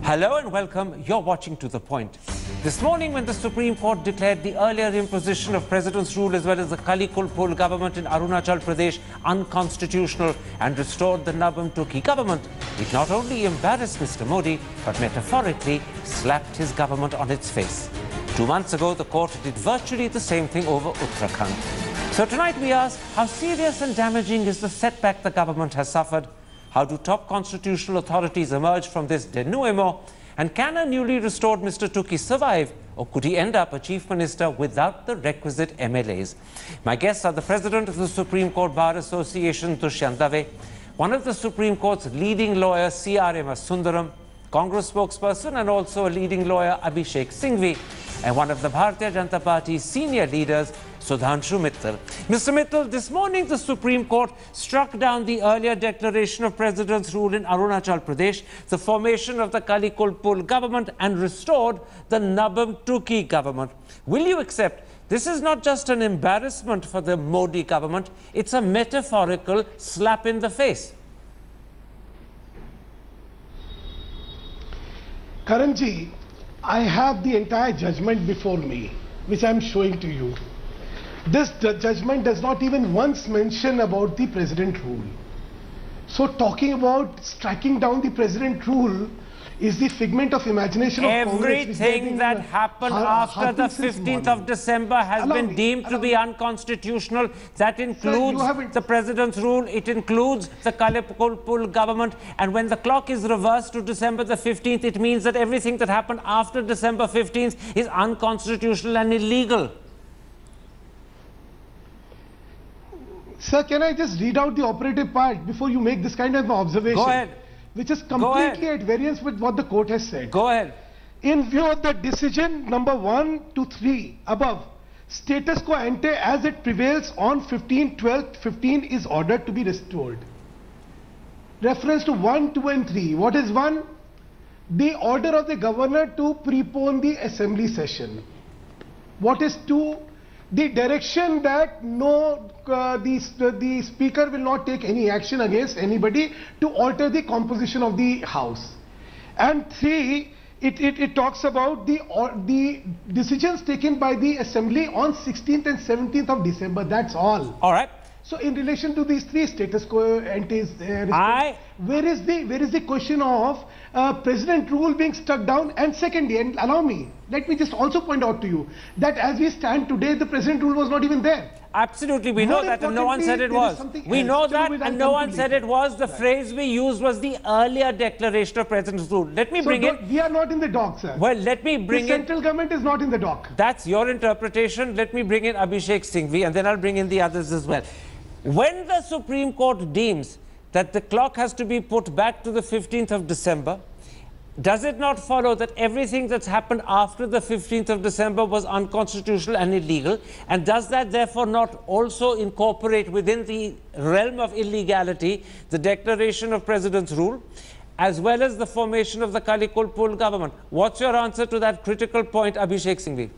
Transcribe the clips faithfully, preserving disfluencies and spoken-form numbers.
Hello and welcome. You're watching To The Point. This morning, when the Supreme Court declared the earlier imposition of President's rule as well as the Kalikho Pul Government in Arunachal Pradesh unconstitutional and restored the Nabam Tuki Government, it not only embarrassed Mister Modi, but metaphorically slapped his government on its face. Two months ago, the court did virtually the same thing over Uttarakhand. So tonight we ask, how serious and damaging is the setback the government has suffered? How do top constitutional authorities emerge from this denouement? And can a newly restored Mister Tuki survive, or could he end up a chief minister without the requisite M L As? My guests are the president of the Supreme Court Bar Association, Dushyant Dave, one of the Supreme Court's leading lawyers, C R M Sundaram, Congress spokesperson and also a leading lawyer, Abhishek Singhvi, and one of the Bharatiya Janata Party's senior leaders, Sudhanshu Mittal. Mister Mittal, this morning the Supreme Court struck down the earlier declaration of President's rule in Arunachal Pradesh, the formation of the Kalikho Pul Government, and restored the Nabam Tuki Government. Will you accept this is not just an embarrassment for the Modi government, it's a metaphorical slap in the face? Karanji, I have the entire judgment before me, which I am showing to you. This judgment does not even once mention about the president rule. So talking about striking down the president rule is the figment of imagination of everything that happened after the fifteenth of December has allow been me, deemed to be me. unconstitutional. That includes Sir, the president's rule, it includes the Kalikho Pul government, and when the clock is reversed to December the fifteenth, it means that everything that happened after December fifteenth is unconstitutional and illegal. Sir, can I just read out the operative part before you make this kind of observation? Go ahead. Which is completely at variance with what the court has said. Go ahead. In view of the decision number one to three above, status quo ante as it prevails on fifteen twelve fifteen is ordered to be restored. Reference to one, two and three. What is one? The order of the governor to prepone the assembly session. What is two? The direction that no, uh, the, the speaker will not take any action against anybody to alter the composition of the house. And three, it, it, it talks about the, or, the decisions taken by the assembly on sixteenth and seventeenth of December. That's all. All right. So in relation to these three status quo ante, uh, I where is the where is the question of uh, president rule being struck down? And secondly, and allow me, let me just also point out to you that as we stand today, the president rule was not even there. Absolutely, we More know that, and no one said it was. We know that, and no one said it was. The phrase we used was the earlier declaration of President's rule. Let me so bring in. We are not in the dock, sir. Well, let me bring the in. Central government is not in the dock. That's your interpretation. Let me bring in Abhishek Singhvi, and then I'll bring in the others as well. When the Supreme Court deems that the clock has to be put back to the fifteenth of December, does it not follow that everything that's happened after the fifteenth of December was unconstitutional and illegal? And does that therefore not also incorporate within the realm of illegality the declaration of President's rule, as well as the formation of the Kalikho Pul government? What's your answer to that critical point, Abhishek Singhvi?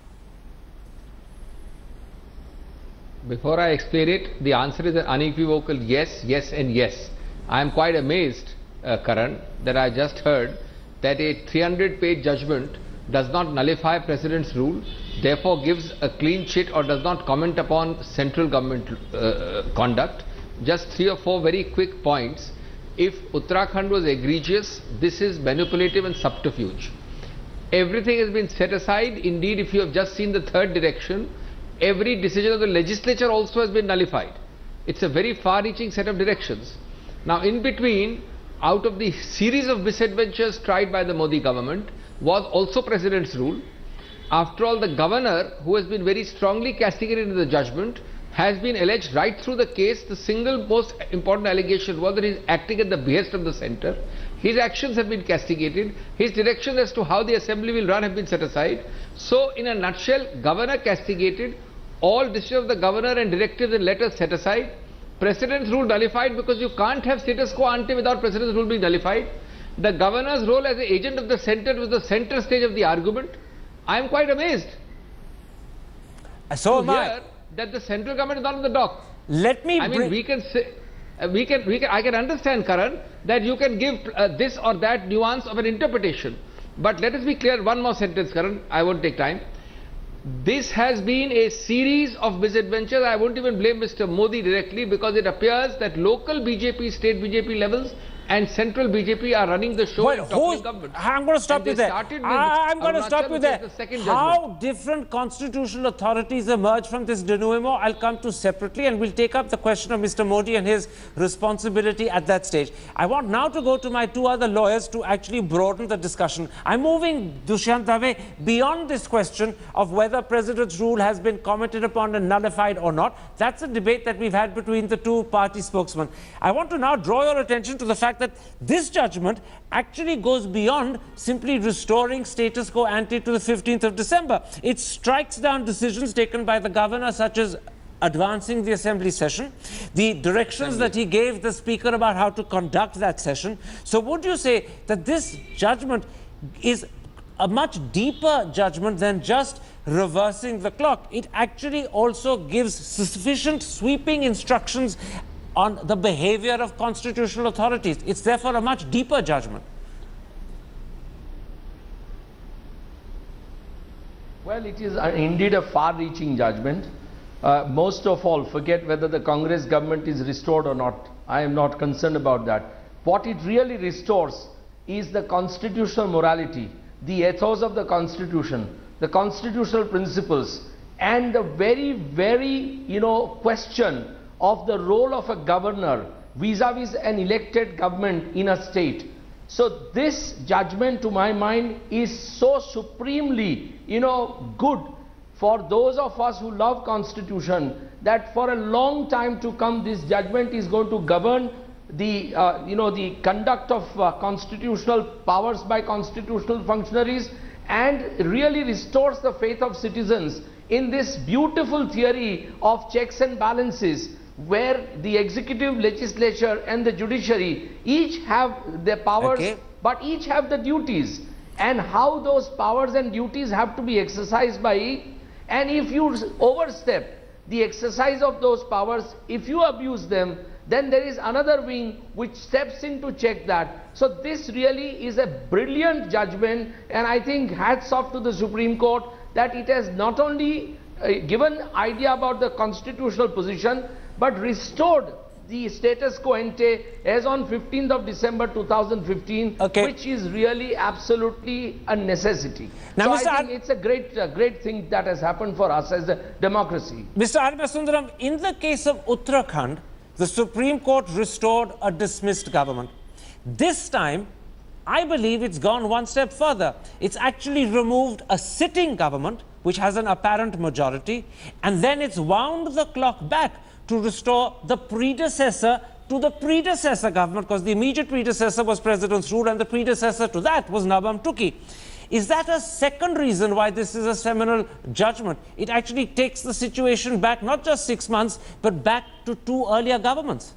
Before I explain it, the answer is an unequivocal yes, yes and yes. I am quite amazed, uh, Karan, that I just heard that a three hundred page judgment does not nullify President's rule, therefore gives a clean chit or does not comment upon central government uh, conduct. Just three or four very quick points. If Uttarakhand was egregious, this is manipulative and subterfuge. Everything has been set aside. Indeed, if you have just seen the third direction, every decision of the legislature also has been nullified. It's a very far-reaching set of directions. Now, in between, out of the series of misadventures tried by the Modi government, was also President's rule. After all, the governor, who has been very strongly castigated in the judgment, has been alleged right through the case. The single most important allegation was that he is acting at the behest of the centre. His actions have been castigated. His directions as to how the assembly will run have been set aside. So, in a nutshell, governor castigated, all decisions of the governor and directives and letters set aside. President's rule nullified, because you can't have status quo ante without President's rule being nullified. The governor's role as an agent of the centre was the centre stage of the argument. I am quite amazed. So am I. That the central government is not in the dock. Let me I mean, we can say... Uh, we can, we can, I can understand, Karan, that you can give uh, this or that nuance of an interpretation. But let us be clear, one more sentence, Karan, I won't take time. This has been a series of misadventures. I won't even blame Mister Modi directly, because it appears that local B J P, state B J P levels and central B J P are running the show. Well, who's, government. I'm going to stop you there. I'm going to stop you there. The How different constitutional authorities emerge from this denouement, I'll come to separately, and we'll take up the question of Mister Modi and his responsibility at that stage. I want now to go to my two other lawyers to actually broaden the discussion. I'm moving, Dushyant Dave, beyond this question of whether President's rule has been commented upon and nullified or not. That's a debate that we've had between the two party spokesmen. I want to now draw your attention to the fact that this judgment actually goes beyond simply restoring status quo ante to the fifteenth of December. It strikes down decisions taken by the governor, such as advancing the assembly session, the directions that he gave the speaker about how to conduct that session. So would you say that this judgment is a much deeper judgment than just reversing the clock? It actually also gives sufficient sweeping instructions on the behavior of constitutional authorities. It's therefore a much deeper judgment. Well, it is indeed a far-reaching judgment. Uh, most of all, forget whether the Congress government is restored or not. I am not concerned about that. What it really restores is the constitutional morality, the ethos of the Constitution, the constitutional principles, and the very, very, you know, question of the role of a governor vis-a-vis an elected government in a state. So this judgment, to my mind, is so supremely, you know, good for those of us who love Constitution, that for a long time to come, this judgment is going to govern the, uh, you know, the conduct of uh, constitutional powers by constitutional functionaries, and really restores the faith of citizens in this beautiful theory of checks and balances, where the executive, legislature and the judiciary each have their powers, okay, but each have the duties, and how those powers and duties have to be exercised by, and if you overstep the exercise of those powers, if you abuse them, then there is another wing which steps in to check that. So this really is a brilliant judgment, and I think hats off to the Supreme Court that it has not only uh, given idea about the constitutional position, but restored the status quo ante as on fifteenth of December two thousand fifteen, okay, which is really absolutely a necessity. Now, so Mister I think Ar it's a great, uh, great thing that has happened for us as a democracy. Mister Armasundaram, in the case of Uttarakhand, the Supreme Court restored a dismissed government. This time, I believe it's gone one step further. It's actually removed a sitting government, which has an apparent majority, and then it's wound the clock back to restore the predecessor to the predecessor government, because the immediate predecessor was President's rule, and the predecessor to that was Nabam Tuki. Is that a second reason why this is a seminal judgment? It actually takes the situation back not just six months, but back to two earlier governments.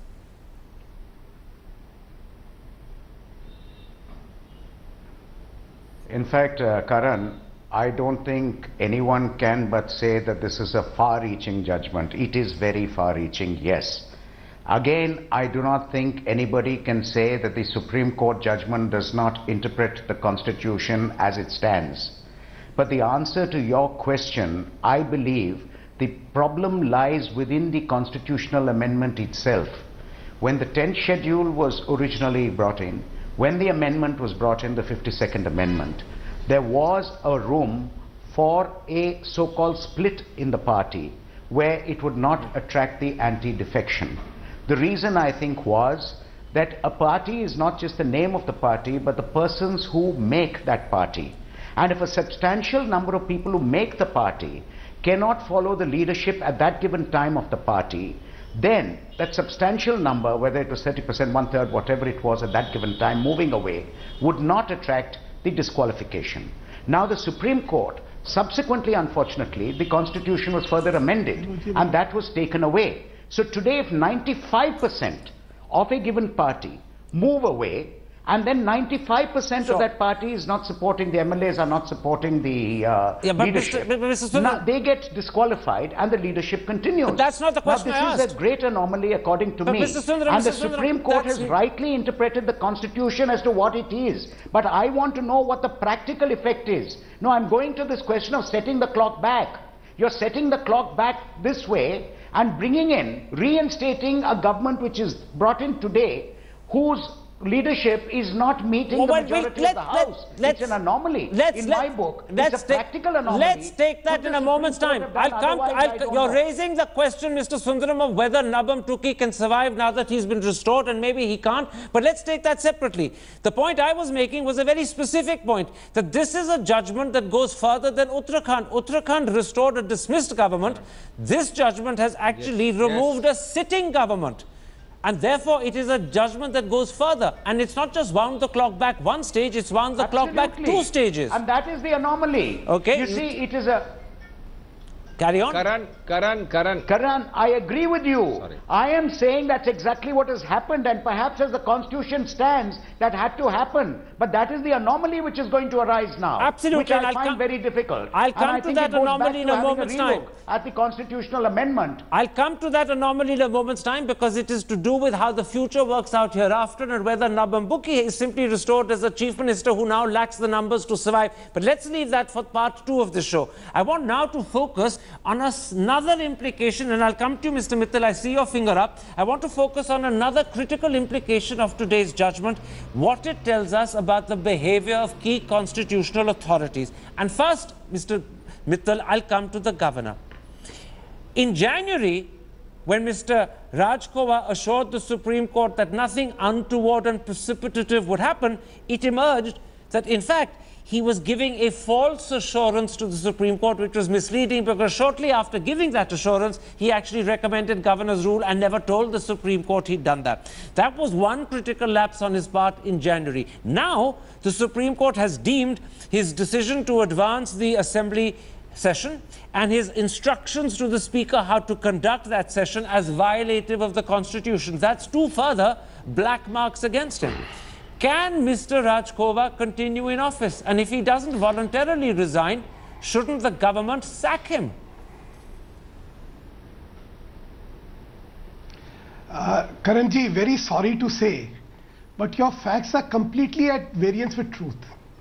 In fact, uh, Karan, I don't think anyone can but say that this is a far-reaching judgment. It is very far-reaching, yes. Again, I do not think anybody can say that the Supreme Court judgment does not interpret the Constitution as it stands. But the answer to your question, I believe the problem lies within the constitutional amendment itself. When the tenth schedule was originally brought in, when the amendment was brought in, the fifty-second Amendment, there was a room for a so-called split in the party where it would not attract the anti-defection. The reason, I think, was that a party is not just the name of the party, but the persons who make that party. And if a substantial number of people who make the party cannot follow the leadership at that given time of the party, then that substantial number, whether it was thirty percent, one-third, whatever it was at that given time, moving away, would not attract the disqualification. Now the Supreme Court, subsequently, unfortunately, the Constitution was further amended, and that was taken away. So today, if ninety-five percent of a given party move away, and then ninety-five percent Sure. of that party is not supporting, the M L As are not supporting the uh, Yeah, but leadership. Mister but Mister Sundar- Now, they get disqualified and the leadership continues. But that's not the question now, I this is asked. a great anomaly according to But me. Mister Sundaram, and the Mister Sundaram, Supreme Court that's- has rightly interpreted the Constitution as to what it is. But I want to know what the practical effect is. No, I'm going to this question of setting the clock back. You're setting the clock back this way and bringing in, reinstating a government which is brought in today, whose leadership is not meeting Well, the well, majority let- of the let- House. let's- It's an anomaly. Let's, in let, my book, let's it's a take, practical anomaly. Let's take that Could in the a moment's Supreme time. Court have I'll done come. To, otherwise? I I'll, don't you're know. raising the question, Mister Sundaram, of whether Nabam Tuki can survive now that he's been restored, and maybe he can't. But let's take that separately. The point I was making was a very specific point, that this is a judgment that goes further than Uttarakhand. Uttarakhand restored a dismissed government. This judgment has actually Yes, removed yes. a sitting government. And therefore, it is a judgment that goes further. And it's not just wound the clock back one stage, it's wound the clock back Absolutely. two stages. And that is the anomaly. Okay. You see, it is a... Carry on. Karan, Karan, Karan. Karan, I agree with you. Sorry. I am saying that's exactly what has happened, and perhaps as the Constitution stands, that had to happen. But that is the anomaly which is going to arise now. Absolutely, Which I and I'll find come- very difficult. I'll And come I to think that it goes anomaly back in to a having moment's relook time. at the constitutional amendment. I'll come to that anomaly in a moment's time, because it is to do with how the future works out hereafter and whether Nabam Tuki is simply restored as a chief minister who now lacks the numbers to survive. But let's leave that for part two of the show. I want now to focus on us- another implication, and I'll come to you, Mister Mittal. I see your finger up. I want to focus on another critical implication of today's judgment, what it tells us about the behavior of key constitutional authorities. And first, Mister Mittal, I'll come to the governor. In January, when Mister Rajkova assured the Supreme Court that nothing untoward and precipitative would happen, it emerged that, in fact, he was giving a false assurance to the Supreme Court, which was misleading, because shortly after giving that assurance, he actually recommended governor's rule and never told the Supreme Court he'd done that. That was one critical lapse on his part in January. Now, the Supreme Court has deemed his decision to advance the Assembly session and his instructions to the Speaker how to conduct that session as violative of the Constitution. That's two further black marks against him. Can Mister Rajkova continue in office? And if he doesn't voluntarily resign, shouldn't the government sack him? Uh, Karanji, very sorry to say, but your facts are completely at variance with truth.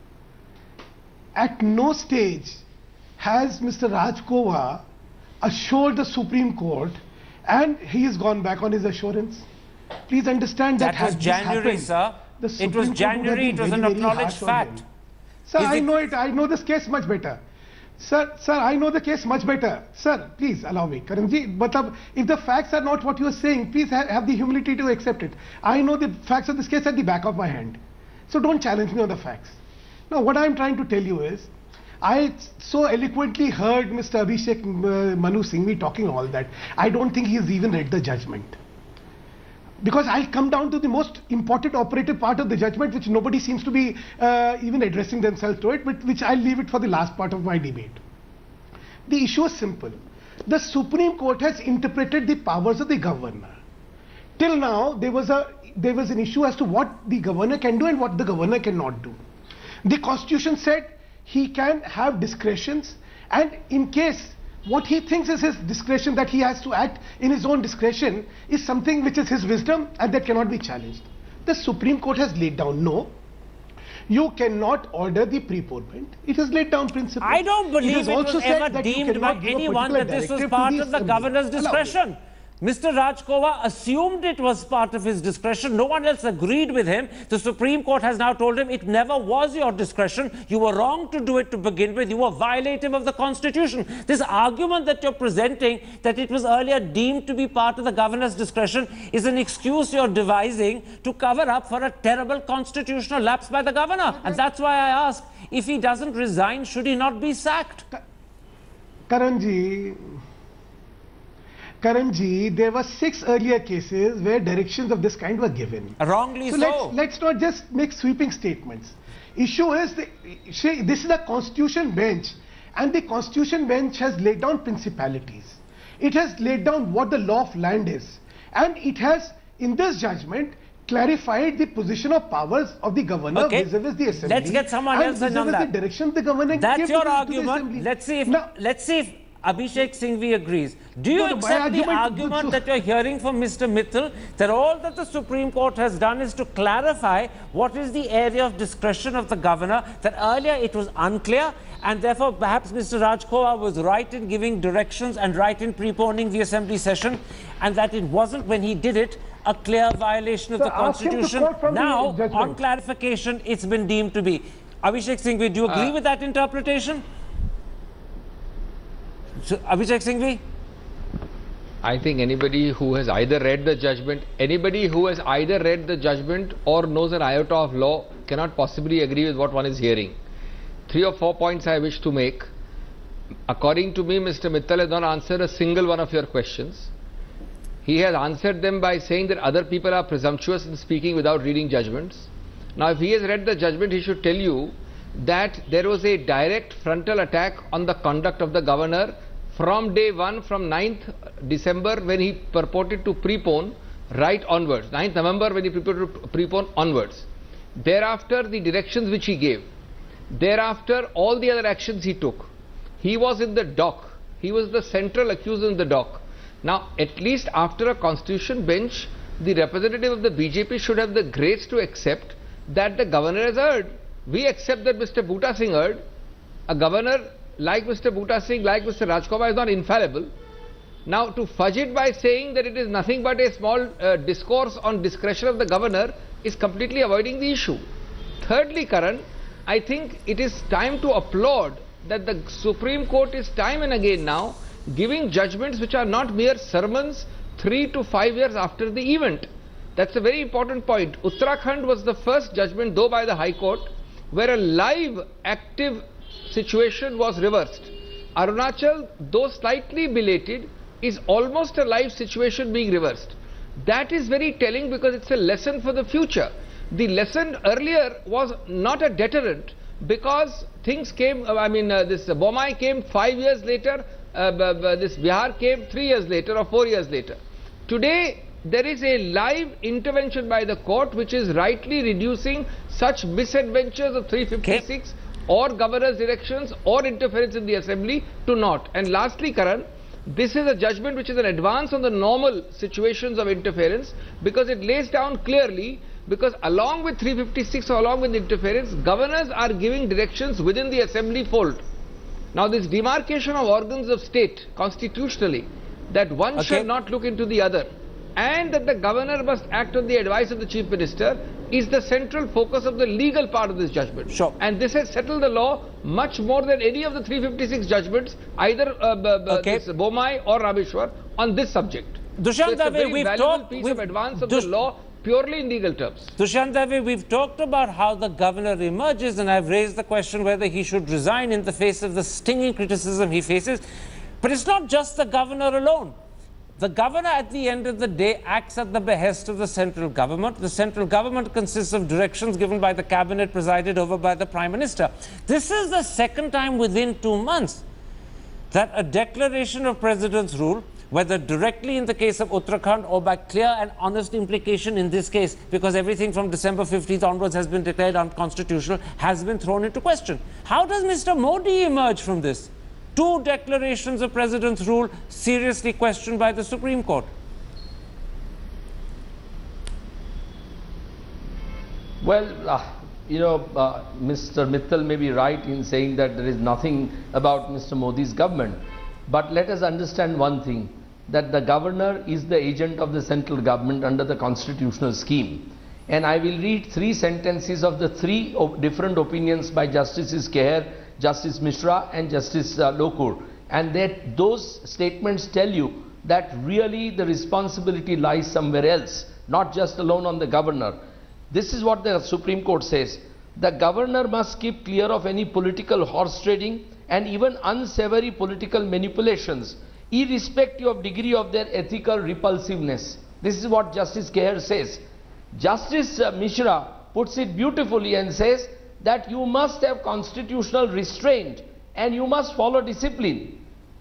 At no stage has Mister Rajkova assured the Supreme Court and he has gone back on his assurance. Please understand that, That was had this January, happened, sir. the It Supreme was Court would have January. been It was an very, very acknowledged harsh on fact. him. Sir, Is I it- know it. I know this case much better. Sir, sir, I know the case much better. Sir, please allow me. Karanji, but if the facts are not what you are saying, please ha have the humility to accept it. I know the facts of this case at the back of my hand. So don't challenge me on the facts. Now, what I am trying to tell you is, I so eloquently heard Mister Abhishek uh, Manu Singhvi talking all that. I don't think he has even read the judgment. Because I'll come down to the most important operative part of the judgment, which nobody seems to be uh, even addressing themselves to it, but which I'll leave it for the last part of my debate. The issue is simple. The Supreme Court has interpreted the powers of the governor. Till now, there was a there was an issue as to what the governor can do and what the governor cannot do. The Constitution said he can have discretions, and in case what he thinks is his discretion, that he has to act in his own discretion, is something which is his wisdom and that cannot be challenged. The Supreme Court has laid down, no, you cannot order the preponement. It has laid down principle. I don't believe it, has also was said ever that you deemed by cannot give a anyone particular that this was directive to part the of the assembly. governor's Allow me. discretion. Mister Rajkova assumed it was part of his discretion. No one else agreed with him. The Supreme Court has now told him it never was your discretion. You were wrong to do it to begin with. You were violative of the Constitution. This argument that you're presenting, that it was earlier deemed to be part of the governor's discretion, is an excuse you're devising to cover up for a terrible constitutional lapse by the governor. And that's why I ask, if he doesn't resign, should he not be sacked? Karanji, Karanji, there were six earlier cases where directions of this kind were given. Wrongly so. So let's, let's not just make sweeping statements. Issue is, the, see, this is a constitution bench, and the constitution bench has laid down principalities. It has laid down what the law of land is, and it has, in this judgment, clarified the position of powers of the governor Okay. vis-a-vis the assembly. Let's get someone else in on vis-a-vis that. the direction the governor That's gave your to the, to the argument. assembly. Let's see if Now, let's see if Abhishek Singhvi agrees. Do you No, no, my accept the argument- argument that you're hearing from Mister Mittal that all that the Supreme Court has done is to clarify what is the area of discretion of the governor, that earlier it was unclear, and therefore perhaps Mister Rajkova was right in giving directions and right in preponing the assembly session, and that it wasn't, when he did it, a clear violation of Sir, the ask him to Constitution. quote from the Now, judgment. on clarification, it's been deemed to be. Abhishek Singhvi, do you agree Uh, with that interpretation? So, Abhishek Singhvi? I think anybody who has either read the judgment, anybody who has either read the judgment or knows an iota of law cannot possibly agree with what one is hearing. Three or four points I wish to make. According to me, Mister Mittal has not answered a single one of your questions. He has answered them by saying that other people are presumptuous in speaking without reading judgments. Now, if he has read the judgment, he should tell you that there was a direct frontal attack on the conduct of the governor from day one, from ninth December when he purported to prepone, right onwards, ninth November when he purported to prepone onwards. Thereafter, the directions which he gave. Thereafter, all the other actions he took. He was in the dock. He was the central accused in the dock. Now, at least after a constitution bench, the representative of the B J P should have the grace to accept that the governor has erred. We accept that Mister Bhuta Singh erred. A governor like Mister Bhuta Singh, like Mister Rajkova, is not infallible. Now, to fudge it by saying that it is nothing but a small uh, discourse on discretion of the governor is completely avoiding the issue. Thirdly, Karan, I think it is time to applaud that the Supreme Court is time and again now giving judgments which are not mere sermons three to five years after the event. That's a very important point. Uttarakhand was the first judgment, though by the High Court, where a live, active situation was reversed. Arunachal, though slightly belated, is almost a live situation being reversed. That is very telling because it's a lesson for the future. The lesson earlier was not a deterrent because things came, I mean, uh, this uh, Bomai came five years later, uh, this Bihar came three years later or four years later. Today, there is a live intervention by the court which is rightly reducing such misadventures of three fifty-six okay. or governor's directions or interference in the assembly to naught. And lastly, Karan, this is a judgment which is an advance on the normal situations of interference because it lays down clearly, because along with three fifty-six or along with interference, governors are giving directions within the assembly fold. Now, this demarcation of organs of state constitutionally, that one okay. shall not look into the other, and that the governor must act on the advice of the chief minister, is the central focus of the legal part of this judgment. Sure. And this has settled the law much more than any of the three fifty-six judgments, either uh, okay. this Bomai or Rameshwar, on this subject. Dushyant so Dave, we've talked piece we've, of advance of Dush the law purely in legal terms. Dushyant Dave, we've talked about how the governor emerges, and I've raised the question whether he should resign in the face of the stinging criticism he faces. But it's not just the governor alone. The governor, at the end of the day, acts at the behest of the central government. The central government consists of directions given by the cabinet presided over by the Prime Minister. This is the second time within two months that a declaration of President's rule, whether directly in the case of Uttarakhand or by clear and honest implication in this case, because everything from December fifteenth onwards has been declared unconstitutional, has been thrown into question. How does Mister Modi emerge from this? Two declarations of President's rule seriously questioned by the Supreme Court. Well, uh, you know, uh, Mister Mittal may be right in saying that there is nothing about Mister Modi's government. But let us understand one thing, that the governor is the agent of the central government under the constitutional scheme. And I will read three sentences of the three op different opinions by Justices Keher, Justice Mishra and Justice uh, Lokur, and that those statements tell you that really the responsibility lies somewhere else, not just alone on the governor. This is what the Supreme Court says: the governor must keep clear of any political horse trading and even unsavory political manipulations, irrespective of degree of their ethical repulsiveness. This is what Justice Keher says. Justice uh, Mishra puts it beautifully and says that you must have constitutional restraint and you must follow discipline.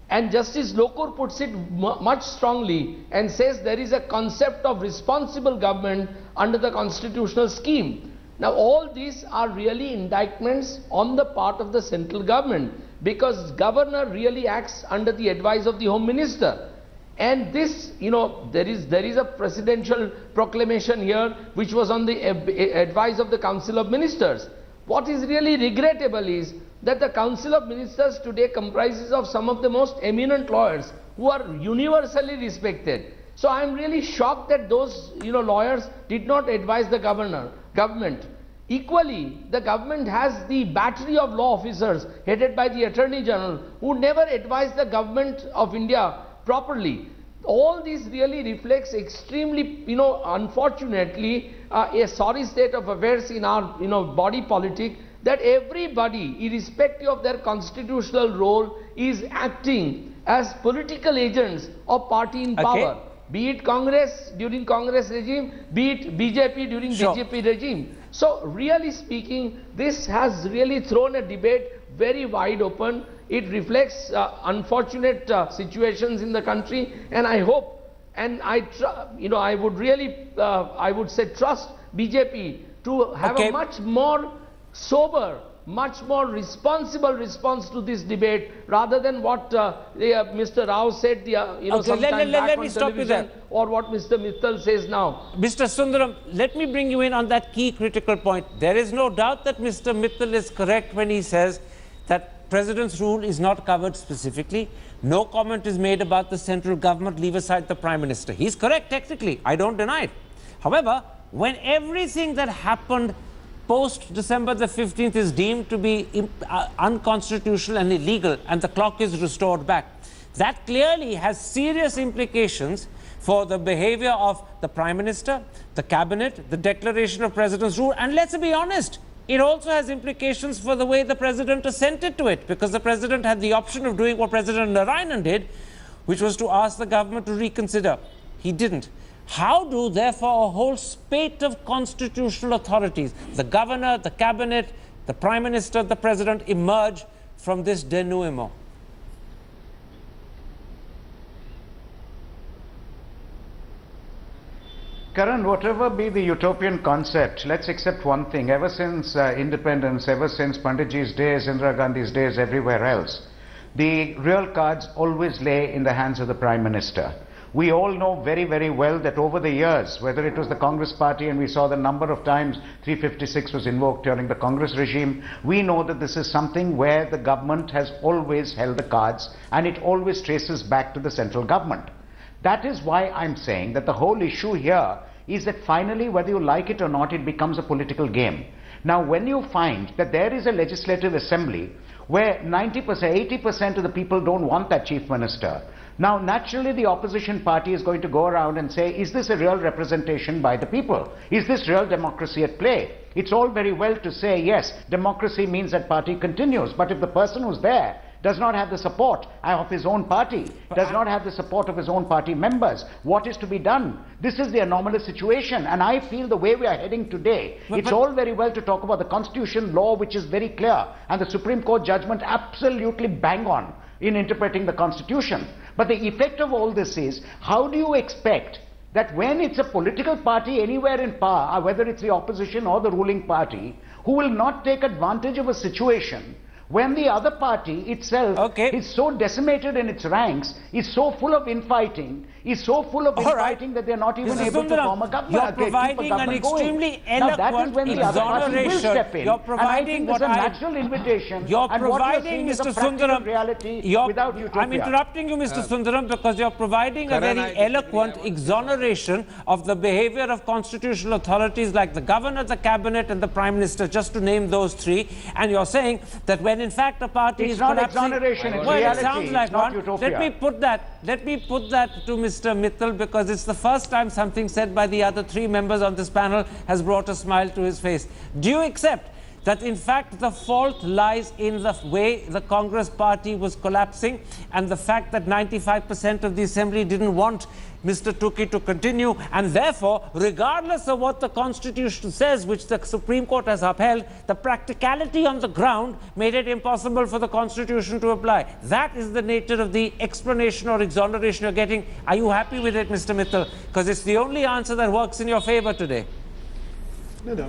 And Justice Lokur puts it much strongly and says there is a concept of responsible government under the constitutional scheme. Now all these are really indictments on the part of the central government, because governor really acts under the advice of the Home Minister. And this, you know, there is, there is a presidential proclamation here which was on the advice of the Council of Ministers. What is really regrettable is that the Council of Ministers today comprises of some of the most eminent lawyers who are universally respected. So I am really shocked that those, you know, lawyers did not advise the governor, government. Equally, the government has the battery of law officers headed by the Attorney General who never advised the government of India properly. All this really reflects extremely, you know, unfortunately, uh, a sorry state of affairs in our, you know, body politic, that everybody, irrespective of their constitutional role, is acting as political agents of party in power. Okay. Be it Congress during Congress regime, be it B J P during Sure. B J P regime. So really speaking, this has really thrown a debate very wide open. It reflects uh, unfortunate uh, situations in the country, and I hope, and I, you know, I would really, uh, I would say, trust B J P to have Okay. a much more sober, much more responsible response to this debate, rather than what uh, uh, Mister Rao said, the, uh, you know, Okay, some let- time let- back let on me stop you television, there. or what Mister Mittal says now. Mister Sundaram, let me bring you in on that key critical point. There is no doubt that Mister Mittal is correct when he says that President's rule is not covered specifically. No comment is made about the central government, leave aside the Prime Minister. He's correct technically, I don't deny it. However, when everything that happened post December the fifteenth is deemed to be uh, unconstitutional and illegal, and the clock is restored back, that clearly has serious implications for the behavior of the Prime Minister, the Cabinet, the declaration of President's rule, and let's be honest, it also has implications for the way the President assented to it, because the President had the option of doing what President Narayanan did, which was to ask the government to reconsider. He didn't. How do, therefore, a whole spate of constitutional authorities, the governor, the cabinet, the prime minister, the president, emerge from this denouement? Karan, whatever be the utopian concept, let's accept one thing. Ever since uh, independence, ever since Panditji's days, Indira Gandhi's days, everywhere else, the real cards always lay in the hands of the Prime Minister. We all know very, very well that over the years, whether it was the Congress party, and we saw the number of times three fifty-six was invoked during the Congress regime, we know that this is something where the government has always held the cards, and it always traces back to the central government. That is why I'm saying that the whole issue here is that finally, whether you like it or not, it becomes a political game. Now, when you find that there is a legislative assembly where ninety percent, eighty percent of the people don't want that chief minister, now naturally the opposition party is going to go around and say, is this a real representation by the people? Is this real democracy at play? It's all very well to say, yes, democracy means that party continues, but if the person who's there does not have the support of his own party, does not have the support of his own party members, what is to be done? This is the anomalous situation, and I feel the way we are heading today, but, it's but, all very well to talk about the constitution law, which is very clear, and the Supreme Court judgment absolutely bang on in interpreting the constitution. But the effect of all this is, how do you expect that when it's a political party anywhere in power, whether it's the opposition or the ruling party, who will not take advantage of a situation when the other party itself okay. is so decimated in its ranks, is so full of infighting, is so full of All infighting right. that they're not even Mister able Sundaram, to form a government. you're uh, keep a providing an government extremely going. Now that is eloquent when the other party will exoneration. step in. You're And I providing think what there's a I... natural invitation. You're and what providing, you're seeing Mister is a practical Sundaram, reality you're, without utopia. I'm interrupting you, Mister Uh, Sundaram, because you're providing a Karan, very I eloquent exoneration of the behavior of constitutional authorities like the governor, the cabinet, and the prime minister, just to name those three. And you're saying that when in fact a party It's is not collapsing, exoneration, it's well, reality, it sounds it's like not one. utopia. Let me put that. Let me put that to Mister Mittal, because it's the first time something said by the other three members on this panel has brought a smile to his face. Do you accept that in fact the fault lies in the way the Congress party was collapsing and the fact that ninety-five percent of the assembly didn't want Mister Tuki to continue, and therefore, regardless of what the Constitution says, which the Supreme Court has upheld, the practicality on the ground made it impossible for the Constitution to apply. That is the nature of the explanation or exoneration you're getting. Are you happy with it, Mister Mittal? Because it's the only answer that works in your favor today. No, no.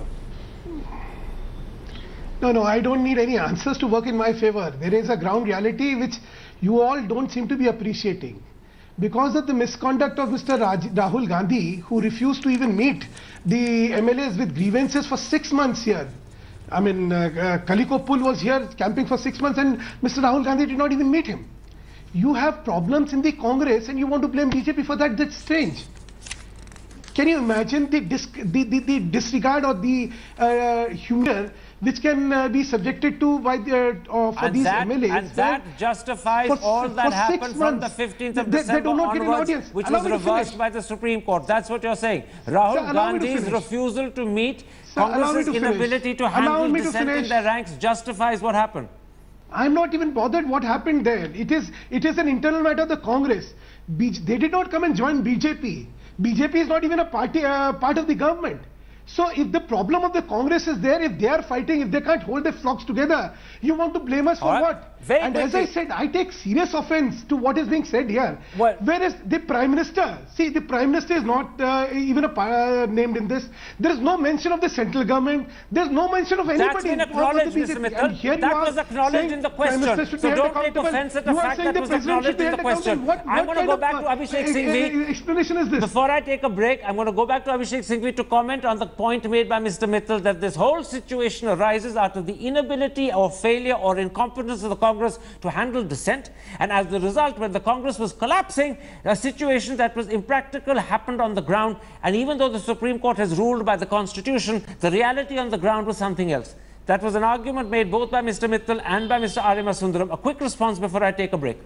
No, no, I don't need any answers to work in my favor. There is a ground reality which you all don't seem to be appreciating. Because of the misconduct of Mister Raj Rahul Gandhi, who refused to even meet the M L As with grievances for six months here. I mean, uh, uh, Kalikho Pul was here camping for six months and Mister Rahul Gandhi did not even meet him. You have problems in the Congress and you want to blame B J P for that? That's strange. Can you imagine the, dis the, the, the disregard or the uh, humor which can uh, be subjected to by the, uh, for and these that, M L As. And that justifies for, all that for happened from the fifteenth of they, December they do not onwards, get an audience. which Allow was reversed by the Supreme Court. That's what you're saying. Rahul Sir, Gandhi's refusal to meet, Sir, Congress's to inability to allow handle me to dissent in finish. their ranks justifies what happened. I'm not even bothered what happened there. It is, it is an internal matter of the Congress. B they did not come and join B J P. B J P is not even a party, uh, part of the government. So if the problem of the Congress is there, if they are fighting, if they can't hold their flocks together, you want to blame us for right. what? Very and quickly. as I said, I take serious offense to what is being said here. Well, Whereas the Prime Minister, see, the Prime Minister is not uh, even a, uh, named in this. There is no mention of the central government. There is no mention of anybody. That's been acknowledged, Mister Mittal. That was acknowledged in the question. So don't take offense at the fact that was acknowledged in the question. What, I'm what going to go of, back to Abhishek Singhvi. Explanation is this? Before I take a break, I'm going to go back to Abhishek Singhvi to comment on the point made by Mister Mittal that this whole situation arises out of the inability or failure or incompetence of the Congress to handle dissent, and as a result, when the Congress was collapsing, a situation that was impractical happened on the ground, and even though the Supreme Court has ruled by the Constitution, the reality on the ground was something else. That was an argument made both by Mister Mittal and by Mister Arimasundaram. A quick response before I take a break.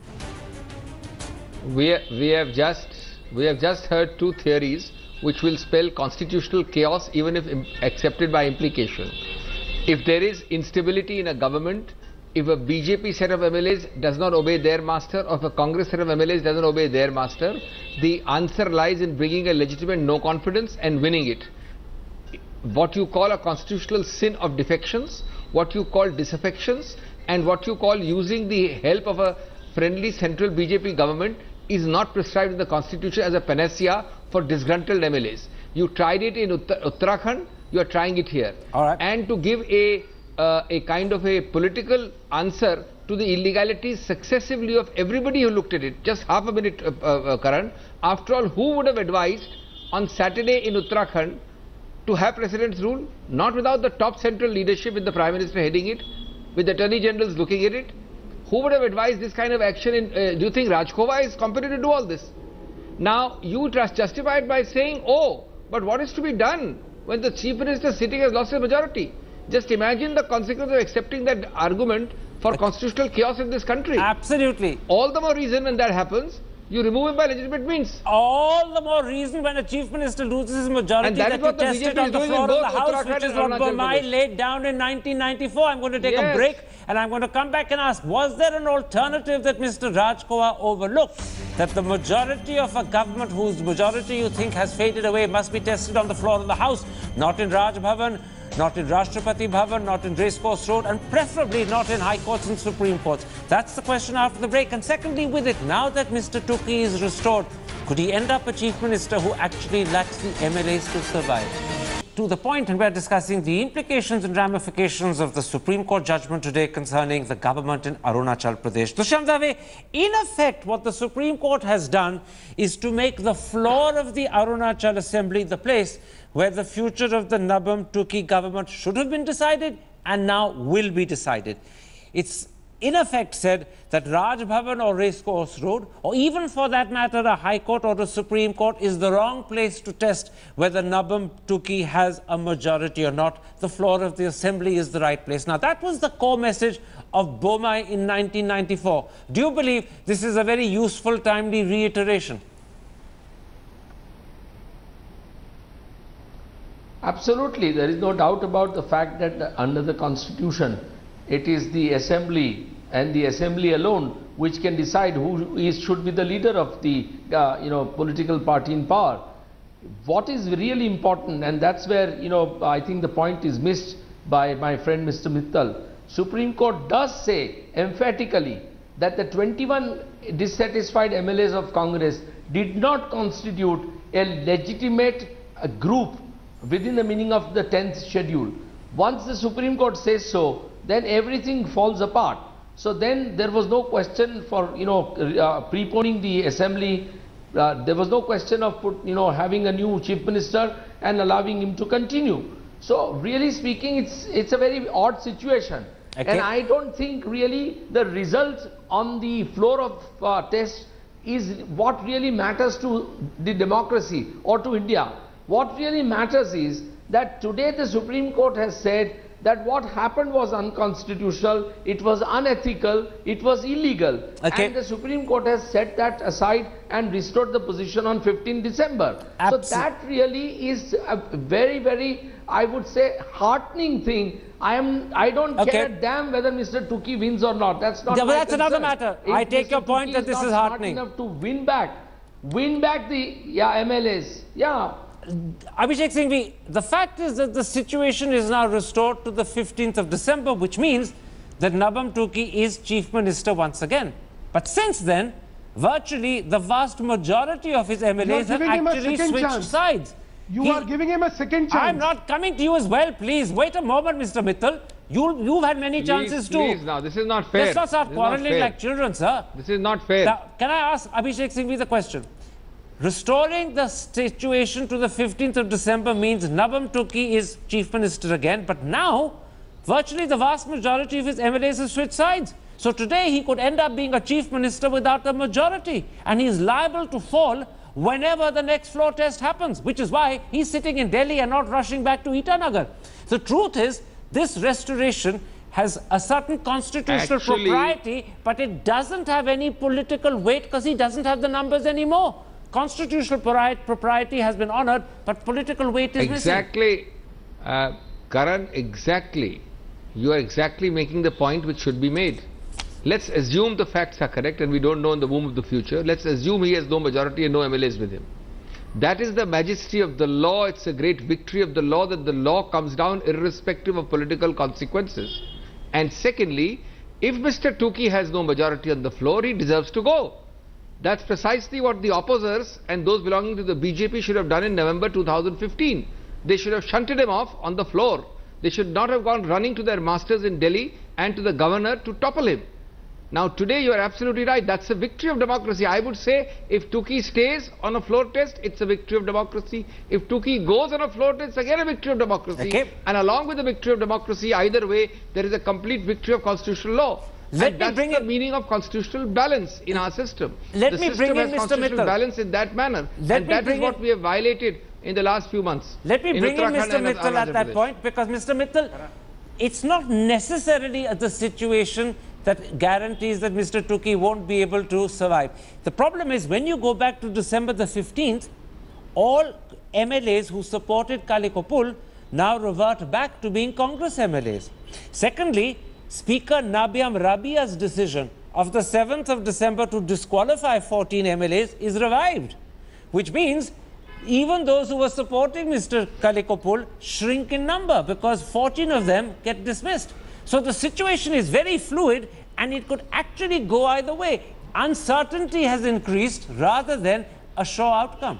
We, we have just we have just heard two theories which will spell constitutional chaos even if accepted by implication. If there is instability in a government, if a B J P set of M L As does not obey their master, or if a Congress set of M L As does not obey their master, the answer lies in bringing a legitimate no confidence and winning it. What you call a constitutional sin of defections, what you call disaffections, and what you call using the help of a friendly central B J P government is not prescribed in the Constitution as a panacea for disgruntled M L As. You tried it in Uttar Uttarakhand, you are trying it here. All right. And to give a Uh, a kind of a political answer to the illegalities successively of everybody who looked at it. Just half a minute, uh, uh, Karan. After all, who would have advised on Saturday in Uttarakhand to have President's rule? Not without the top central leadership with the Prime Minister heading it, with the Attorney Generals looking at it. Who would have advised this kind of action? In, uh, do you think Rajkova is competent to do all this? Now, you trust justify it by saying, oh, but what is to be done when the Chief Minister sitting has lost his majority? Just imagine the consequence of accepting that argument for constitutional chaos in this country. Absolutely. All the more reason when that happens, you remove him by legitimate means. All the more reason when a Chief Minister loses his majority And that that is what you the tested B J P on is the doing floor in of the both House, Uttarakhand which is and what Arunachal Burmai Pradesh. laid down in nineteen ninety-four. I'm going to take Yes. a break and I'm going to come back and ask, was there an alternative that Mister Rajkova overlooked? That the majority of a government whose majority you think has faded away must be tested on the floor of the House, not in Raj Bhavan, not in Rashtrapati Bhavan, not in Racecourse Road, and preferably not in High Courts and Supreme Courts. That's the question after the break. And secondly, with it, now that Mister Tuki is restored, could he end up a Chief Minister who actually lacks the M L As to survive? To the point, and we're discussing the implications and ramifications of the Supreme Court judgment today concerning the government in Arunachal Pradesh. Dushyant Dave, in effect, what the Supreme Court has done is to make the floor of the Arunachal Assembly the place where the future of the Nabam Tuki government should have been decided and now will be decided. It's in effect said that Raj Bhavan or Racecourse Road, or even for that matter a High Court or a Supreme Court, is the wrong place to test whether Nabam Tuki has a majority or not. The floor of the Assembly is the right place. Now, that was the core message of Bomai in nineteen ninety-four. Do you believe this is a very useful, timely reiteration? Absolutely. There is no doubt about the fact that the, under the Constitution, it is the Assembly and the Assembly alone which can decide who is, should be the leader of the uh, you know, political party in power. What is really important, and that's where you know, I think the point is missed by my friend Mister Mittal, Supreme Court does say emphatically that the twenty-one dissatisfied M L As of Congress did not constitute a legitimate uh, group within the meaning of the tenth schedule. Once the Supreme Court says so, then everything falls apart. So then there was no question for you know uh, preponing the Assembly. Uh, there was no question of put, you know having a new Chief Minister and allowing him to continue. So really speaking, it's it's a very odd situation. Okay. And I don't think really the result on the floor of uh, test is what really matters to the democracy or to India. What really matters is that today the Supreme Court has said that what happened was unconstitutional, it was unethical, it was illegal. Okay. And the Supreme Court has set that aside and restored the position on fifteenth December. Absolutely. So that really is a very, very, I would say, heartening thing. I am. I don't okay. care a damn whether Mister Tuki wins or not. That's not. Yeah, but that's concern. Another matter. If I take Mister your point Tuki that this is, is heartening. Enough to win back, win back the yeah M L As. Yeah. Abhishek Singhvi, the fact is that the situation is now restored to the fifteenth of December, which means that Nabam Tuki is Chief Minister once again. But since then, virtually the vast majority of his M L As have actually switched chance. sides. You he, are giving him a second chance. I'm not coming to you as well, please. Wait a moment, Mister Mittal. You, you've had many please, chances too. Please, now, this is not fair. Let's not start quarreling like children, sir. This is not fair. Now, can I ask Abhishek Singhvi the question? Restoring the situation to the fifteenth of December means Nabam Tuki is Chief Minister again, but now virtually the vast majority of his M L As have switched sides. So today he could end up being a Chief Minister without a majority, and he is liable to fall whenever the next floor test happens, which is why he's sitting in Delhi and not rushing back to Itanagar. The truth is, this restoration has a certain constitutional Actually, propriety, but it doesn't have any political weight because he doesn't have the numbers anymore. Constitutional propriety has been honored, but political weight is exactly, missing. Uh, Karan, exactly. You are exactly making the point which should be made. Let's assume the facts are correct and we don't know in the womb of the future. Let's assume he has no majority and no M L As with him. That is the majesty of the law. It's a great victory of the law that the law comes down irrespective of political consequences. And secondly, if Mister Tuki has no majority on the floor, he deserves to go. That's precisely what the opposers and those belonging to the B J P should have done in November two thousand fifteen. They should have shunted him off on the floor. They should not have gone running to their masters in Delhi and to the governor to topple him. Now today you are absolutely right. That's a victory of democracy. I would say if Tuki stays on a floor test, it's a victory of democracy. If Tuki goes on a floor test, again a victory of democracy. Okay. And along with the victory of democracy, either way, there is a complete victory of constitutional law. Let and me that's bring the in, meaning of constitutional balance in our system. Let the me system bring in has Mister constitutional Mittal. balance in that manner. Let and that is what in, we have violated in the last few months. Let me in bring in Mister Mittal at that point, because Mister Mittal, it's not necessarily the situation that guarantees that Mister Tuki won't be able to survive. The problem is when you go back to December the fifteenth, all M L As who supported Kalikho Pul now revert back to being Congress M L As. Secondly, Speaker Nabam Rabia's decision of the seventh of December to disqualify fourteen M L As is revived, which means even those who were supporting Mister Kalikho Pul shrink in number because fourteen of them get dismissed. So the situation is very fluid and it could actually go either way. Uncertainty has increased rather than a sure outcome.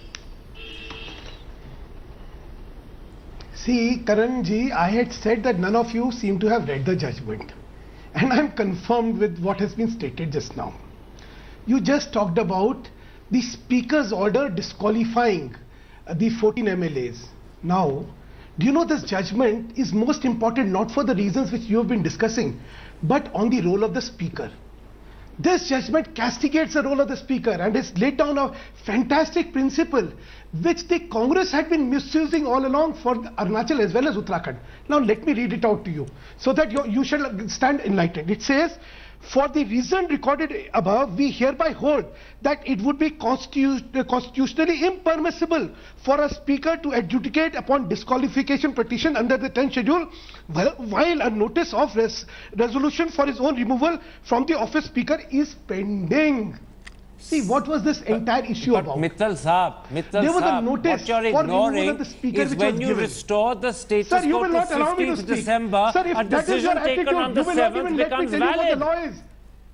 See, Karan ji, I had said that none of you seem to have read the judgment. And I'm confirmed with what has been stated just now. You just talked about the Speaker's order disqualifying uh, the fourteen M L As. Now, do you know this judgment is most important not for the reasons which you have been discussing, but on the role of the Speaker. This judgment castigates the role of the Speaker and has laid down a fantastic principle which the Congress had been misusing all along for Arunachal as well as Uttarakhand. Now let me read it out to you so that you, you shall stand enlightened. It says, For the reason recorded above, we hereby hold that it would be constitu constitutionally impermissible for a speaker to adjudicate upon disqualification petition under the tenth schedule while a notice of res resolution for his own removal from the office speaker is pending. See, what was this entire issue but about? Mittal Saab, Mittal there was Saab, a notice what you're for ignoring of the speaker is which when was you given. restore the status Sir, you quo will to not allow me to fifteenth speak. December, Sir, if a that is your decision taken attitude, on the you will not seventh even let me becomes tell you what the valid. law is.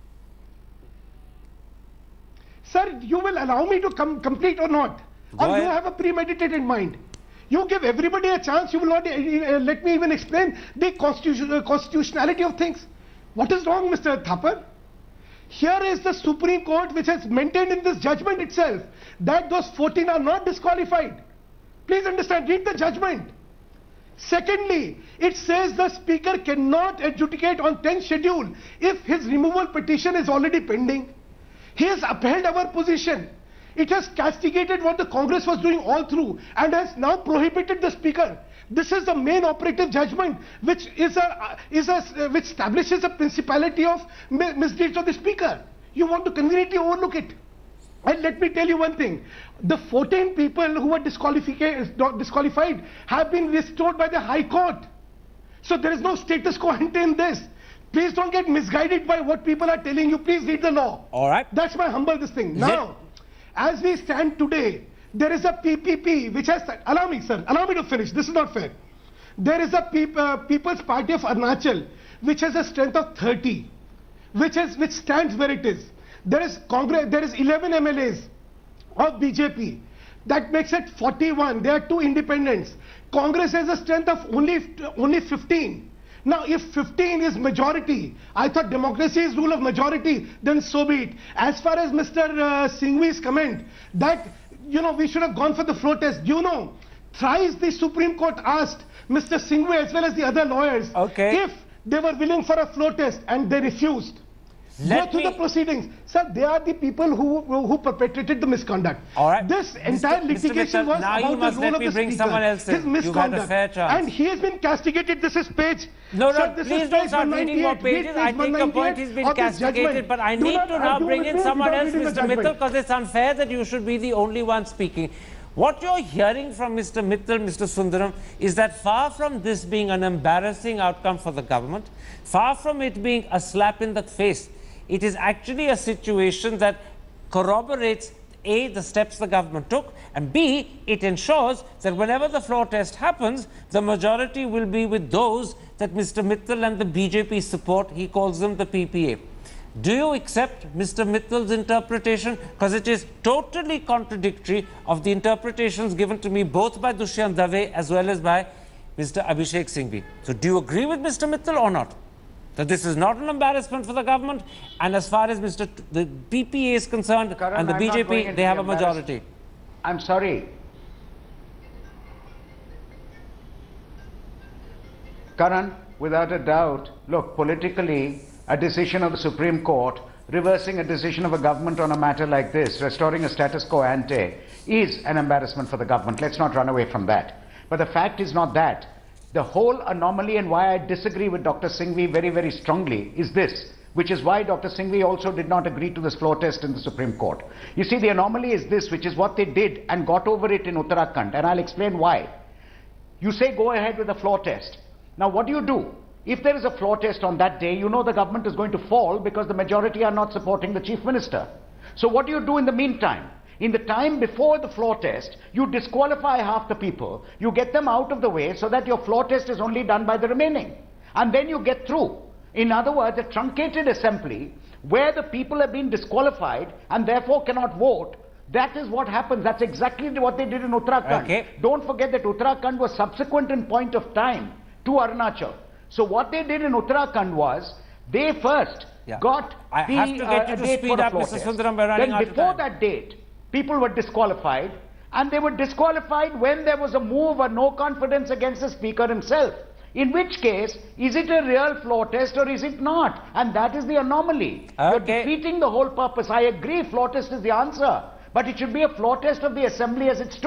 Sir, you will allow me to com complete or not? Go or ahead. you have a premeditated mind? You give everybody a chance, you will not uh, uh, let me even explain the constitution, uh, constitutionality of things. What is wrong, Mister Thapar? Here is the Supreme Court which has maintained in this judgment itself that those fourteen are not disqualified. Please understand, read the judgment. Secondly, it says the speaker cannot adjudicate on tenth schedule if his removal petition is already pending. He has upheld our position. It has castigated what the Congress was doing all through and has now prohibited the speaker. This is the main operative judgment which is a, is a, which establishes a principality of misdeeds of the speaker. You want to conveniently overlook it. And let me tell you one thing, the fourteen people who were disqualified, disqualified have been restored by the High Court. So there is no status quo ante in this. Please don't get misguided by what people are telling you. Please read the law. All right. That's my humble this thing. Now, as we stand today, there is a P P P which has, allow me sir, allow me to finish, this is not fair. There is a Pe uh, People's Party of Arunachal which has a strength of thirty, which, has, which stands where it is. There is Congress, there is eleven M L As of B J P. That makes it forty-one. There are two independents. Congress has a strength of only, only fifteen. Now, if fifteen is majority, I thought democracy is rule of majority, then so be it. As far as Mister Uh, Singhvi's comment, that, you know, we should have gone for the floor test. You know, thrice the Supreme Court asked Mister Singhvi as well as the other lawyers okay. if they were willing for a floor test and they refused. Let Go through me... the proceedings. Sir, they are the people who, who, who perpetrated the misconduct. All right. This entire Mister litigation Mister was now about you must the role let of me the bring speaker, someone else in. his misconduct. You've had a fair chance. And he has been castigated. This is page. No, no, Sir, this please is don't page start reading more pages. I take your point, he's been castigated, but I Do need not to now argue bring with in me someone without else, reading the Mister Mittal, judgment. because it's unfair that you should be the only one speaking. What you're hearing from Mister Mittal, Mister Sundaram, is that far from this being an embarrassing outcome for the government, far from it being a slap in the face, it is actually a situation that corroborates A, the steps the government took, and B, it ensures that whenever the floor test happens, the majority will be with those that Mister Mittal and the B J P support. He calls them the P P A. Do you accept Mister Mittal's interpretation? Because it is totally contradictory of the interpretations given to me both by Dushyant Dave as well as by Mister Abhishek Singhvi. So do you agree with Mister Mittal or not? That this is not an embarrassment for the government, and as far as Mister T the P P A is concerned, Karan, and the I'm B J not going P, into they have the a majority. I'm sorry. Karan, without a doubt, look, politically, a decision of the Supreme Court reversing a decision of a government on a matter like this, restoring a status quo ante, is an embarrassment for the government. Let's not run away from that. But the fact is not that. The whole anomaly, and why I disagree with Doctor Singhvi very, very strongly, is this, which is why Doctor Singhvi also did not agree to this floor test in the Supreme Court. You see, the anomaly is this, which is what they did and got over it in Uttarakhand, and I'll explain why. You say go ahead with the floor test. Now, what do you do? If there is a floor test on that day, you know the government is going to fall because the majority are not supporting the Chief Minister. So what do you do in the meantime? In the time before the floor test, you disqualify half the people, you get them out of the way so that your floor test is only done by the remaining. And then you get through. In other words, a truncated assembly where the people have been disqualified and therefore cannot vote. That is what happens. That's exactly what they did in Uttarakhand. Okay. Don't forget that Uttarakhand was subsequent in point of time to Arunachal. So what they did in Uttarakhand was, they first Yeah. got I the have to get uh, you to date speed for a up, floor Mister test. Sundaram, we're running Then out of before time. that date, people were disqualified, and they were disqualified when there was a move or no confidence against the Speaker himself. In which case, is it a real floor test or is it not? And that is the anomaly. Okay. You're defeating the whole purpose. I agree, floor test is the answer. But it should be a floor test of the assembly as it stood,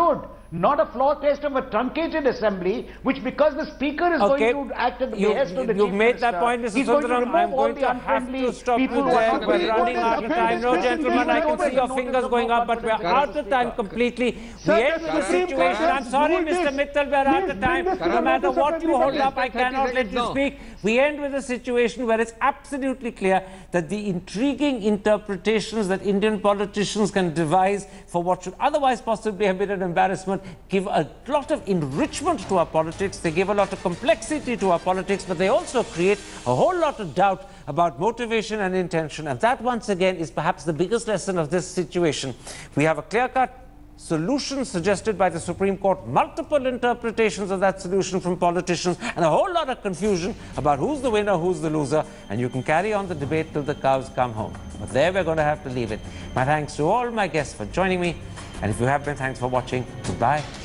not a floor test of a truncated assembly, which because the speaker is Okay. going to act at the You- behest of the You've chief made that minister, point, Mister he's going to Sundaram. remove I'm all going the to have unfriendly to stop you people who there. are We're not- running What out is of the time. No, fairness gentlemen, I can see your Notice fingers of going no up, but we're confidence. out of time completely. Sir, We end the with the Supreme Court situation. I'm has sorry, ruled Mister this. Mittal, we're out of Please time. bring this No to matter the what you hold Supreme up, I Court. cannot let you No. speak. We end with a situation where it's absolutely clear that the intriguing interpretations that Indian politicians can devise for what should otherwise possibly have been an embarrassment give a lot of enrichment to our politics. They give a lot of complexity to our politics, but they also create a whole lot of doubt about motivation and intention. And that, once again, is perhaps the biggest lesson of this situation. We have a clear-cut solution suggested by the Supreme Court, multiple interpretations of that solution from politicians, and a whole lot of confusion about who's the winner, who's the loser, and you can carry on the debate till the cows come home. But there we're going to have to leave it. My thanks to all my guests for joining me, and if you have been, thanks for watching. Goodbye.